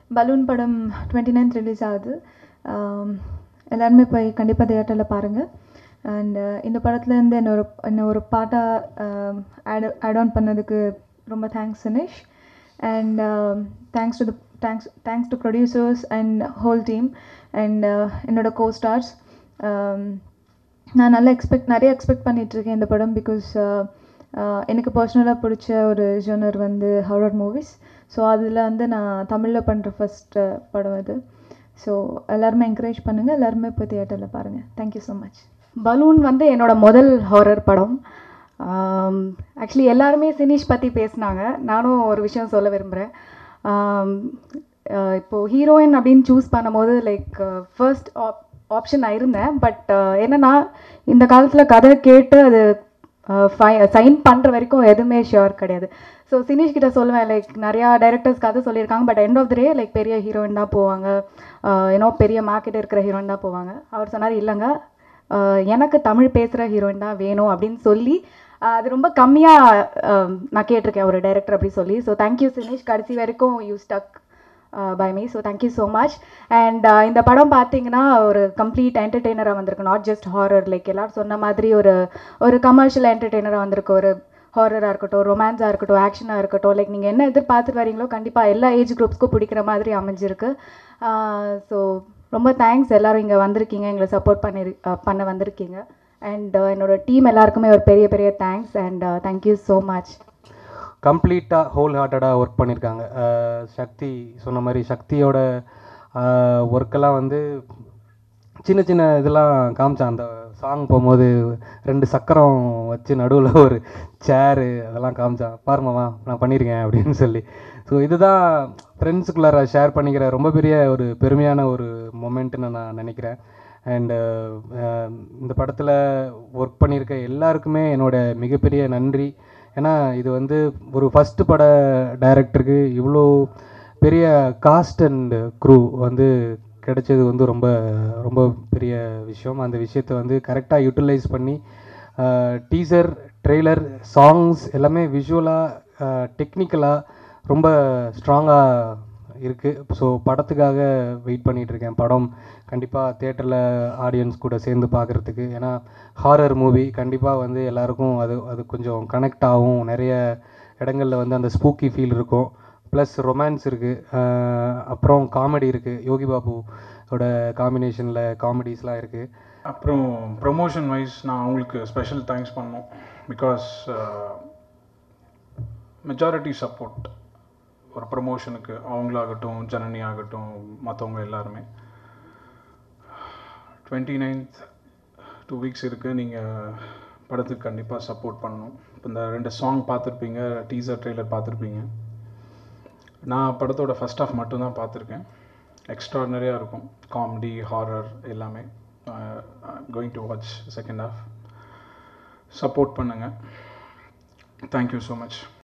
Balloon படம் 29th release ஆகுது. எல்லாருமே போய் கண்டிப்பாக தியேட்டரில் பாருங்கள். அண்ட் இந்த படத்துலேருந்து என்ன ஒரு பாட்டாக ஆட் ஆன் பண்ணதுக்கு ரொம்ப thanks Sinish. And thanks to producers and whole team and என்னோட கோஸ்டார்ஸ். நான் நிறைய எக்ஸ்பெக்ட் பண்ணிகிட்ருக்கேன் இந்த படம். பிகாஸ் எனக்கு பர்சனலாக பிடிச்ச ஒரு ஜோனர் வந்து ஹாரர் மூவிஸ். ஸோ அதில் வந்து நான் தமிழில் பண்ணுற ஃபஸ்ட்டு படம் இது. ஸோ எல்லாருமே என்கரேஜ் பண்ணுங்கள், எல்லாருமே போய் தியேட்டரில் பாருங்கள். Thank you so much. பலூன் வந்து என்னோடய முதல் ஹாரர் படம். ஆக்சுவலி எல்லாருமே சினிஷ் பற்றி பேசினாங்க. நானும் ஒரு விஷயம் சொல்ல விரும்புகிறேன். இப்போது ஹீரோயின் அப்படின்னு சூஸ் பண்ணும்போது லைக் ஃபர்ஸ்ட் ஆப்ஷன் நான் இருந்தேன். பட் என்னென்னா இந்த காலத்தில் கதை கேட்டு அது சைன் பண்ணுற வரைக்கும் எதுவுமே ஷியோர் கிடையாது. ஸோ சினிஷ் கிட்ட சொல்லுவேன், லைக் நிறையா டைரக்டர்ஸ் கதை சொல்லியிருக்காங்க, but end of the day like பெரிய ஹீரோயின் தான் போவாங்க, ஏன்னோ பெரிய மார்க்கெட் இருக்கிற ஹீரோயின் தான் போவாங்க. அவர் சொன்னார், இல்லைங்க எனக்கு தமிழ் பேசுகிற ஹீரோயின் தான் வேணும் அப்படின்னு சொல்லி அது ரொம்ப கம்மியாக நான் கேட்டிருக்கேன் ஒரு டைரக்டர் அப்படி சொல்லி. ஸோ தேங்க்யூ சினிஷ், கடைசி வரைக்கும் you stuck by me. So thank you so much. And இந்த படம் பார்த்தீங்கன்னா ஒரு கம்ப்ளீட் என்டர்டெய்னராக வந்திருக்கு. நாட் ஜஸ்ட் ஹாரர், லைக் எல்லோரும் சொன்ன மாதிரி ஒரு கமர்ஷியல் என்டர்டெய்னராக வந்திருக்கு. ஒரு ஹாரராக இருக்கட்டும், ரொமான்ஸாக இருக்கட்டும், ஆக்ஷனாக இருக்கட்டும், லைக் நீங்கள் என்ன எதிர்பார்த்துட்டு வரீங்களோ கண்டிப்பாக எல்லா ஏஜ் குரூப்ஸ்க்கும் பிடிக்கிற மாதிரி அமைஞ்சிருக்கு. ஸோ ரொம்ப தேங்க்ஸ், எல்லோரும் இங்கே வந்திருக்கீங்க, எங்களை சப்போர்ட் பண்ண வந்திருக்கீங்க. அண்ட் என்னோடய டீம் எல்லாருக்குமே ஒரு பெரிய பெரிய thanks. And thank you so much. கம்ப்ளீட்டாக ஹோல் ஹார்ட்டடாக ஒர்க் பண்ணியிருக்காங்க. சக்தி சொன்ன மாதிரி சக்தியோட ஒர்க்கெல்லாம் வந்து சின்ன சின்ன இதெல்லாம் காமிச்சான். அந்த சாங் போகும்போது 2 சக்கரம் வச்சு நடுவில் ஒரு சேரு அதெல்லாம் காமிச்சான். பாருமாவா நான் பண்ணியிருக்கேன் அப்படின்னு சொல்லி. ஸோ இதுதான் ஃப்ரெண்ட்ஸுக்குள்ளார ஷேர் பண்ணிக்கிற ரொம்ப பெரிய ஒரு பெருமையான ஒரு மொமெண்ட்டுன்னு நான் நினைக்கிறேன். அண்டு இந்த படத்தில் ஒர்க் பண்ணியிருக்க எல்லாருக்குமே என்னோடய மிகப்பெரிய நன்றி. ஏன்னா இது வந்து ஒரு ஃபஸ்ட்டு பட டைரக்டருக்கு இவ்வளோ பெரிய காஸ்ட் அண்ட் க்ரூ வந்து கிடைச்சது வந்து ரொம்ப ரொம்ப பெரிய விஷயம். அந்த விஷயத்தை வந்து கரெக்டாக யூட்டிலைஸ் பண்ணி டீசர், ட்ரெய்லர், சாங்ஸ் எல்லாமே விஷுவலாக டெக்னிக்கலாக ரொம்ப ஸ்ட்ராங்காக இருக்குது. ஸோ படத்துக்காக வெயிட் பண்ணிகிட்ருக்கேன். படம் கண்டிப்பாக தியேட்டரில் ஆடியன்ஸ் கூட சேர்ந்து பார்க்குறதுக்கு. ஏன்னா ஹாரர் மூவி கண்டிப்பாக வந்து எல்லாருக்கும் அது கொஞ்சம் கனெக்ட் ஆகும். நிறைய இடங்களில் வந்து அந்த ஸ்பூக்கி ஃபீல் இருக்கும். ப்ளஸ் ரொமான்ஸ் இருக்குது, அப்புறம் காமெடி இருக்குது. யோகி பாபுவோட காம்பினேஷனில் காமெடிஸ்லாம் இருக்குது. அப்புறம் ப்ரொமோஷன் வைஸ் நான் அவங்களுக்கு ஸ்பெஷல் தேங்க்ஸ் பண்ணோம். பிகாஸ் மெஜாரிட்டி சப்போர்ட் ஒரு ப்ரமோஷனுக்கு அவங்களாகட்டும், ஜனனி ஆகட்டும், மற்றவங்க எல்லாருமே. 29th 2 வீக்ஸ் இருக்குது. நீங்கள் படத்துக்கு கண்டிப்பாக சப்போர்ட் பண்ணணும். இப்போ இந்த 2 சாங் பார்த்துருப்பீங்க, டீசர் ட்ரெய்லர் பார்த்துருப்பீங்க. நான் படத்தோட ஃபஸ்ட் ஹாஃப் மட்டும்தான் பார்த்துருக்கேன். எக்ஸ்ட்ராடினரியாக இருக்கும், காமெடி, ஹாரர் எல்லாமே. Going to watch second half. Support பண்ணுங்கள். Thank you so much.